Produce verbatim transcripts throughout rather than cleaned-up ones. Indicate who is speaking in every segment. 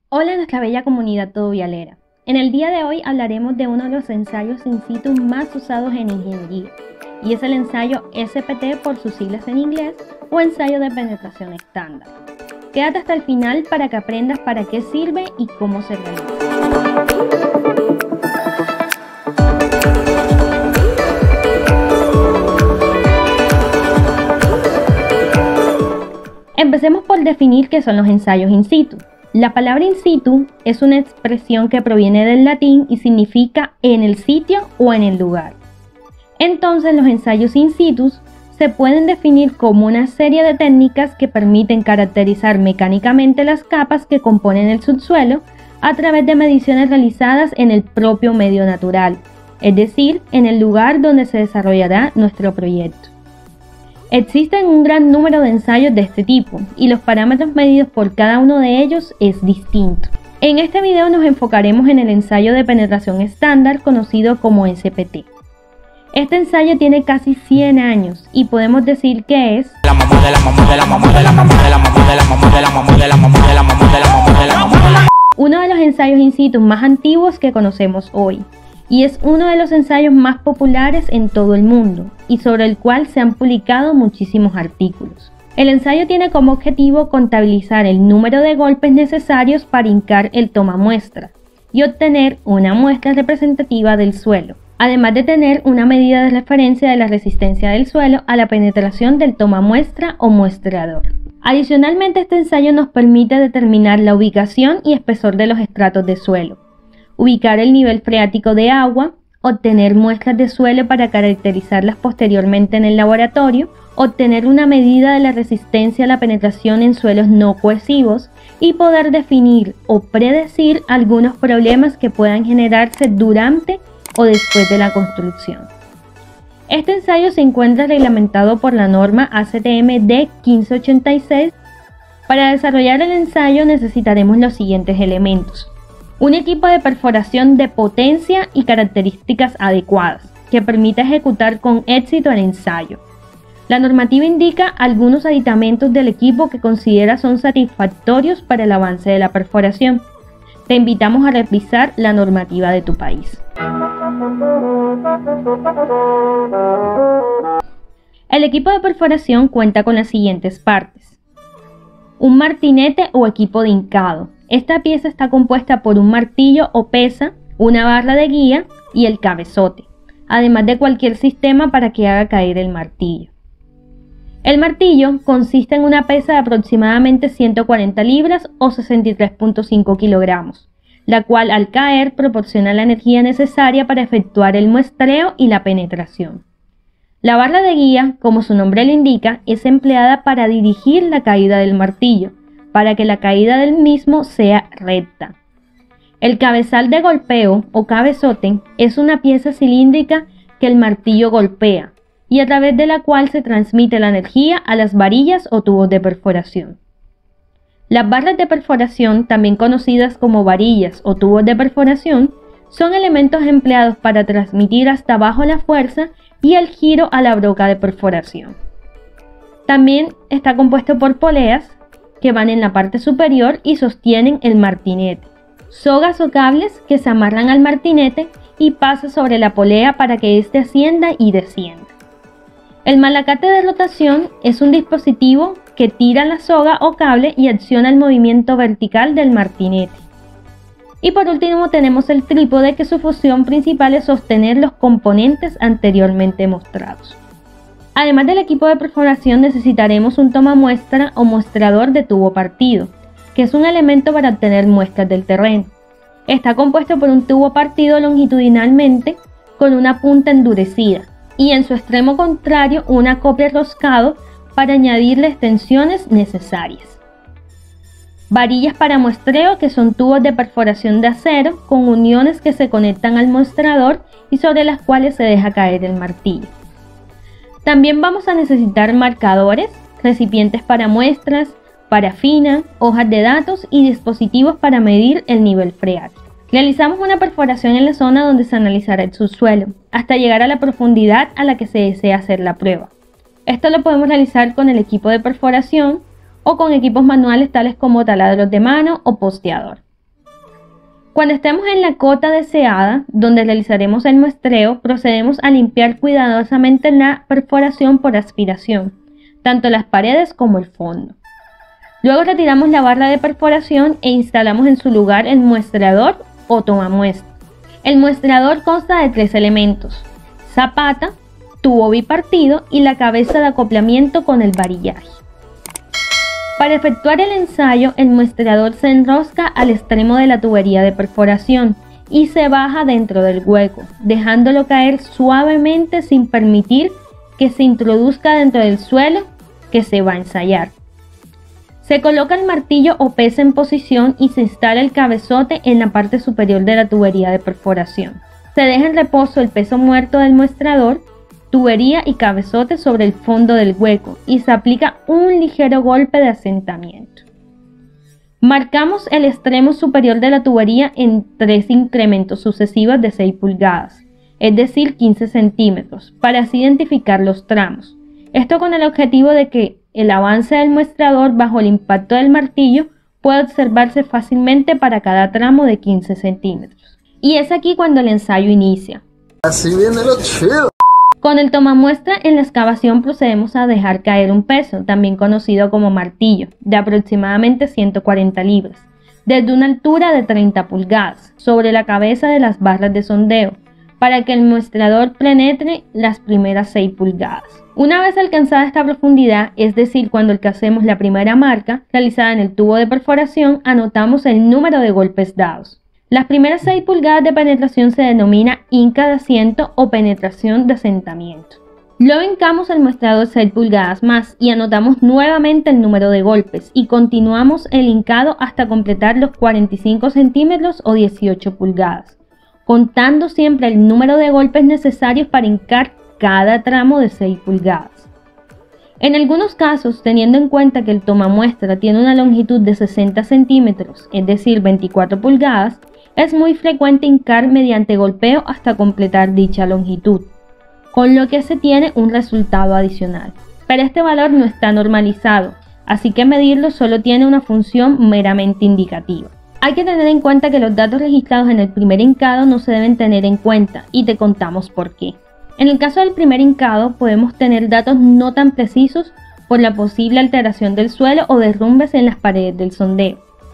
Speaker 1: Hola nuestra bella comunidad todovialera. En el día de hoy hablaremos de uno de los ensayos in situ más usados en ingeniería, y es el ensayo S P T por sus siglas en inglés o ensayo de penetración estándar. Quédate hasta el final para que aprendas para qué sirve y cómo se realiza. Empecemos por definir qué son los ensayos in situ. La palabra in situ es una expresión que proviene del latín y significa en el sitio o en el lugar. Entonces, los ensayos in situ se pueden definir como una serie de técnicas que permiten caracterizar mecánicamente las capas que componen el subsuelo a través de mediciones realizadas en el propio medio natural, es decir, en el lugar donde se desarrollará nuestro proyecto. Existen un gran número de ensayos de este tipo y los parámetros medidos por cada uno de ellos es distinto. En este video nos enfocaremos en el ensayo de penetración estándar conocido como S P T. Este ensayo tiene casi cien años y podemos decir que es uno de los ensayos in situ más antiguos que conocemos hoy. Y es uno de los ensayos más populares en todo el mundo y sobre el cual se han publicado muchísimos artículos. El ensayo tiene como objetivo contabilizar el número de golpes necesarios para hincar el tomamuestra y obtener una muestra representativa del suelo, además de tener una medida de referencia de la resistencia del suelo a la penetración del tomamuestra o muestrador. Adicionalmente, este ensayo nos permite determinar la ubicación y espesor de los estratos de suelo, ubicar el nivel freático de agua, obtener muestras de suelo para caracterizarlas posteriormente en el laboratorio, obtener una medida de la resistencia a la penetración en suelos no cohesivos y poder definir o predecir algunos problemas que puedan generarse durante o después de la construcción. Este ensayo se encuentra reglamentado por la norma A C T M D quince ochenta y seis. Para desarrollar el ensayo necesitaremos los siguientes elementos: un equipo de perforación de potencia y características adecuadas, que permita ejecutar con éxito el ensayo. La normativa indica algunos aditamentos del equipo que considera son satisfactorios para el avance de la perforación. Te invitamos a revisar la normativa de tu país. El equipo de perforación cuenta con las siguientes partes: un martinete o equipo de hincado. Esta pieza está compuesta por un martillo o pesa, una barra de guía y el cabezote, además de cualquier sistema para que haga caer el martillo. El martillo consiste en una pesa de aproximadamente ciento cuarenta libras o sesenta y tres punto cinco kilogramos, la cual al caer proporciona la energía necesaria para efectuar el muestreo y la penetración. La barra de guía, como su nombre lo indica, es empleada para dirigir la caída del martillo, para que la caída del mismo sea recta. El cabezal de golpeo o cabezote es una pieza cilíndrica que el martillo golpea y a través de la cual se transmite la energía a las varillas o tubos de perforación. Las barras de perforación, también conocidas como varillas o tubos de perforación, son elementos empleados para transmitir hasta abajo la fuerza y el giro a la broca de perforación. También está compuesto por poleas, que van en la parte superior y sostienen el martinete, sogas o cables que se amarran al martinete y pasan sobre la polea para que éste ascienda y descienda. El malacate de rotación es un dispositivo que tira la soga o cable y acciona el movimiento vertical del martinete. Y por último tenemos el trípode, que su función principal es sostener los componentes anteriormente mostrados. Además del equipo de perforación necesitaremos un tomamuestra o muestrador de tubo partido, que es un elemento para obtener muestras del terreno. Está compuesto por un tubo partido longitudinalmente con una punta endurecida y en su extremo contrario un acople roscado para añadirle extensiones necesarias. Varillas para muestreo, que son tubos de perforación de acero con uniones que se conectan al mostrador y sobre las cuales se deja caer el martillo. También vamos a necesitar marcadores, recipientes para muestras, parafina, hojas de datos y dispositivos para medir el nivel freático. Realizamos una perforación en la zona donde se analizará el subsuelo, hasta llegar a la profundidad a la que se desea hacer la prueba. Esto lo podemos realizar con el equipo de perforación o con equipos manuales tales como taladros de mano o posteador. Cuando estemos en la cota deseada, donde realizaremos el muestreo, procedemos a limpiar cuidadosamente la perforación por aspiración, tanto las paredes como el fondo. Luego retiramos la barra de perforación e instalamos en su lugar el muestreador o tomamuestra. El muestreador consta de tres elementos: zapata, tubo bipartido y la cabeza de acoplamiento con el varillaje. Para efectuar el ensayo, el muestreador se enrosca al extremo de la tubería de perforación y se baja dentro del hueco, dejándolo caer suavemente sin permitir que se introduzca dentro del suelo que se va a ensayar. Se coloca el martillo o pesa en posición y se instala el cabezote en la parte superior de la tubería de perforación. Se deja en reposo el peso muerto del muestreador, tubería y cabezote sobre el fondo del hueco y se aplica un ligero golpe de asentamiento. Marcamos el extremo superior de la tubería en tres incrementos sucesivos de seis pulgadas, es decir, quince centímetros, para así identificar los tramos. Esto con el objetivo de que el avance del muestreador bajo el impacto del martillo pueda observarse fácilmente para cada tramo de quince centímetros. Y es aquí cuando el ensayo inicia.
Speaker 2: Así viene lo chido.
Speaker 1: Con el tomamuestra en la excavación procedemos a dejar caer un peso, también conocido como martillo, de aproximadamente ciento cuarenta libras, desde una altura de treinta pulgadas, sobre la cabeza de las barras de sondeo, para que el muestreador penetre las primeras seis pulgadas. Una vez alcanzada esta profundidad, es decir, cuando alcancemos la primera marca realizada en el tubo de perforación, anotamos el número de golpes dados. Las primeras seis pulgadas de penetración se denomina hinca de asiento o penetración de asentamiento. Luego hincamos el muestreador seis pulgadas más y anotamos nuevamente el número de golpes y continuamos el hincado hasta completar los cuarenta y cinco centímetros o dieciocho pulgadas, contando siempre el número de golpes necesarios para hincar cada tramo de seis pulgadas. En algunos casos, teniendo en cuenta que el tomamuestra tiene una longitud de sesenta centímetros, es decir, veinticuatro pulgadas, es muy frecuente hincar mediante golpeo hasta completar dicha longitud, con lo que se tiene un resultado adicional. Pero este valor no está normalizado, así que medirlo solo tiene una función meramente indicativa. Hay que tener en cuenta que los datos registrados en el primer hincado no se deben tener en cuenta y te contamos por qué. En el caso del primer hincado podemos tener datos no tan precisos por la posible alteración del suelo o derrumbes en las paredes del sondeo.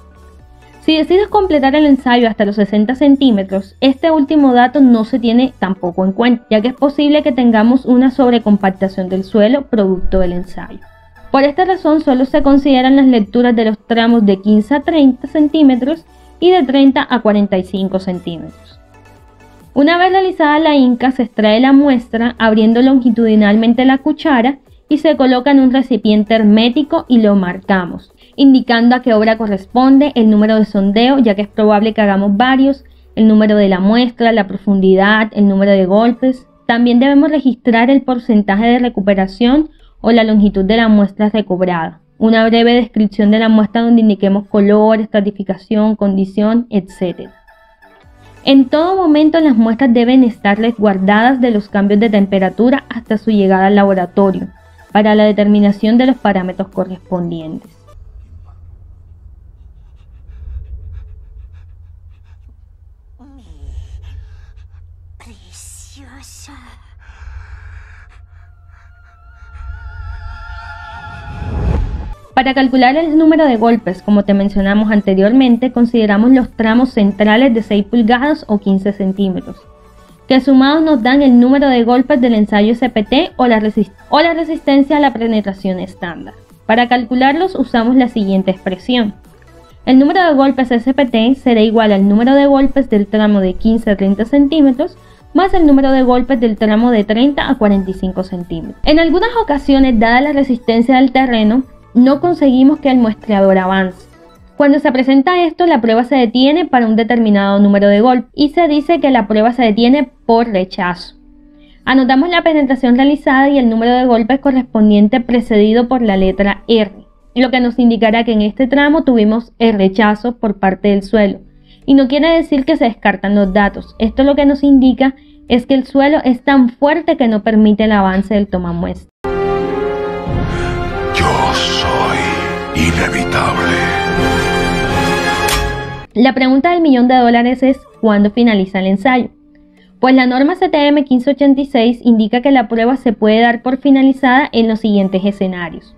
Speaker 1: Si decides completar el ensayo hasta los sesenta centímetros, este último dato no se tiene tampoco en cuenta, ya que es posible que tengamos una sobrecompactación del suelo producto del ensayo. Por esta razón solo se consideran las lecturas de los tramos de quince a treinta centímetros y de treinta a cuarenta y cinco centímetros. Una vez realizada la hinca, se extrae la muestra abriendo longitudinalmente la cuchara y se coloca en un recipiente hermético y lo marcamos, indicando a qué obra corresponde, el número de sondeo, ya que es probable que hagamos varios, el número de la muestra, la profundidad, el número de golpes. También debemos registrar el porcentaje de recuperación o la longitud de la muestra recobrada, una breve descripción de la muestra donde indiquemos color, estratificación, condición, etcétera. En todo momento las muestras deben estar resguardadas de los cambios de temperatura hasta su llegada al laboratorio, para la determinación de los parámetros correspondientes.
Speaker 2: Preciosa.
Speaker 1: Para calcular el número de golpes, como te mencionamos anteriormente, consideramos los tramos centrales de seis pulgadas o quince centímetros, que sumados nos dan el número de golpes del ensayo S P T o la, resist o la resistencia a la penetración estándar. Para calcularlos usamos la siguiente expresión. El número de golpes S P T será igual al número de golpes del tramo de quince a treinta centímetros más el número de golpes del tramo de treinta a cuarenta y cinco centímetros. En algunas ocasiones, dada la resistencia del terreno, no conseguimos que el muestreador avance. Cuando se presenta esto, la prueba se detiene para un determinado número de golpes y se dice que la prueba se detiene por rechazo. Anotamos la penetración realizada y el número de golpes correspondiente precedido por la letra R, lo que nos indicará que en este tramo tuvimos el rechazo por parte del suelo. Y no quiere decir que se descartan los datos. Esto lo que nos indica es que el suelo es tan fuerte que no permite el avance del tomamuestra.
Speaker 2: Yo soy inevitable.
Speaker 1: La pregunta del millón de dólares es ¿cuándo finaliza el ensayo? Pues la norma C T M quince ochenta y seis indica que la prueba se puede dar por finalizada en los siguientes escenarios.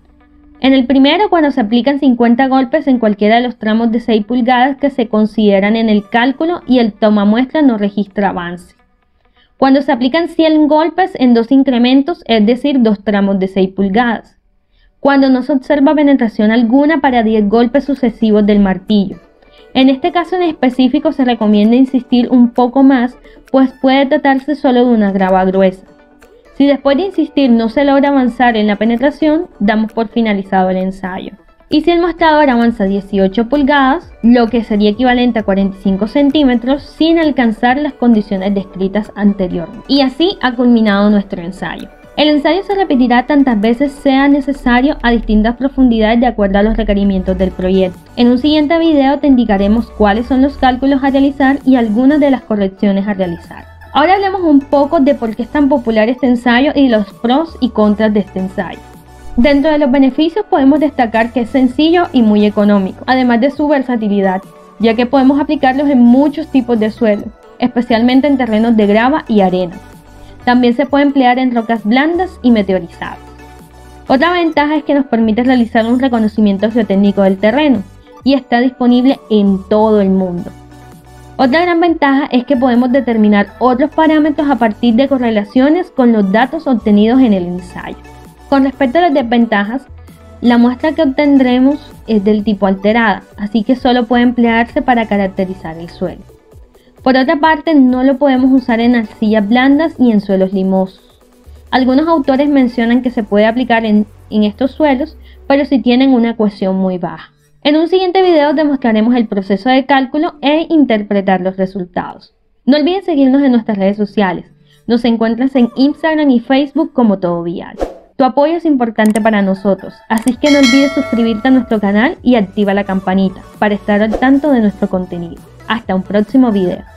Speaker 1: En el primero, cuando se aplican cincuenta golpes en cualquiera de los tramos de seis pulgadas que se consideran en el cálculo y el tomamuestra no registra avance. Cuando se aplican cien golpes en dos incrementos, es decir, dos tramos de seis pulgadas. Cuando no se observa penetración alguna para diez golpes sucesivos del martillo. En este caso en específico se recomienda insistir un poco más, pues puede tratarse solo de una grava gruesa. Si después de insistir no se logra avanzar en la penetración, damos por finalizado el ensayo. Y si el mostrador avanza dieciocho pulgadas, lo que sería equivalente a cuarenta y cinco centímetros, sin alcanzar las condiciones descritas anteriormente. Y así ha culminado nuestro ensayo. El ensayo se repetirá tantas veces sea necesario a distintas profundidades de acuerdo a los requerimientos del proyecto. En un siguiente video te indicaremos cuáles son los cálculos a realizar y algunas de las correcciones a realizar. Ahora hablemos un poco de por qué es tan popular este ensayo y los pros y contras de este ensayo. Dentro de los beneficios podemos destacar que es sencillo y muy económico, además de su versatilidad, ya que podemos aplicarlos en muchos tipos de suelo, especialmente en terrenos de grava y arena. También se puede emplear en rocas blandas y meteorizadas. Otra ventaja es que nos permite realizar un reconocimiento geotécnico del terreno y está disponible en todo el mundo. Otra gran ventaja es que podemos determinar otros parámetros a partir de correlaciones con los datos obtenidos en el ensayo. Con respecto a las desventajas, la muestra que obtendremos es del tipo alterada, así que solo puede emplearse para caracterizar el suelo. Por otra parte, no lo podemos usar en arcillas blandas y en suelos limosos. Algunos autores mencionan que se puede aplicar en, en estos suelos, pero si tienen una cohesión muy baja. En un siguiente video demostraremos el proceso de cálculo e interpretar los resultados. No olvides seguirnos en nuestras redes sociales. Nos encuentras en Instagram y Facebook como Todo Vial. Tu apoyo es importante para nosotros, así que no olvides suscribirte a nuestro canal y activa la campanita para estar al tanto de nuestro contenido. Hasta un próximo video.